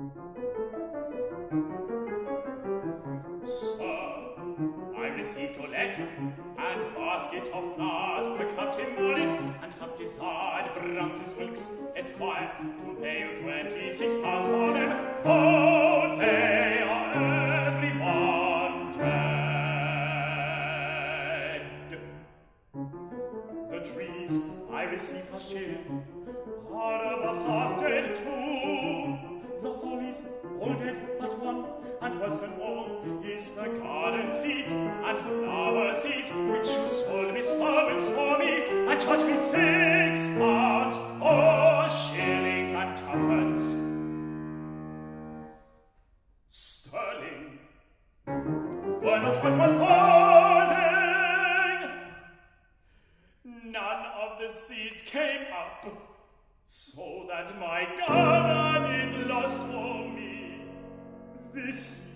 Sir, I received your letter, and basket of flowers for Captain Morris, and have desired Francis Wilkes, Esquire, to pay you £26 for them. Oh, they are every one dead. The trees I received last year are above half dead too. The hollies all dead but one, and worse than all is the garden seeds and flower seeds which you sold me servants for me and charged me £6, or shillings and twopence sterling. Were not worth holding. None of the seeds came up, so that my garden is lost for me this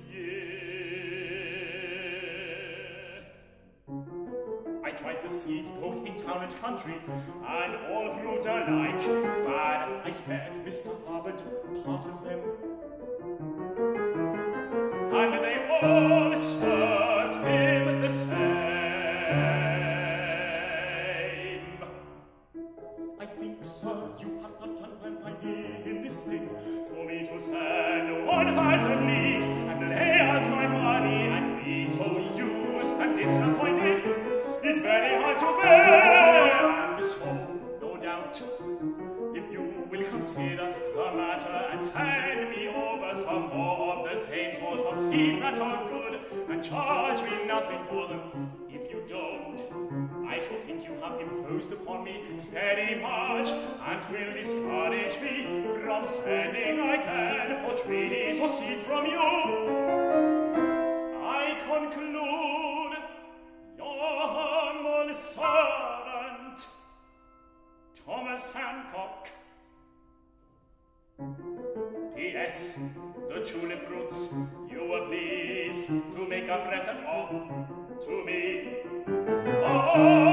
year. I tried the seeds both in town and country, and all proved alike bad. I spared Mr. Hubbard part of them, and they all served him the same. I think, sir, you have not done well by me in this thing, for me to send 1,000 leagues and lay out my money and be so used and disappointed is very hard to bear. And so, no doubt, if you will consider the matter and send me over some more of the same sort of seeds that are good, and charge me nothing for them. If you don't, I shall think you have imposed upon me very much, and will discourage me from sending again for trees or seeds from you. I conclude, your humble servant, Thomas Hancock. P.S. The tulip roots you were pleased to make a present of to me. Oh,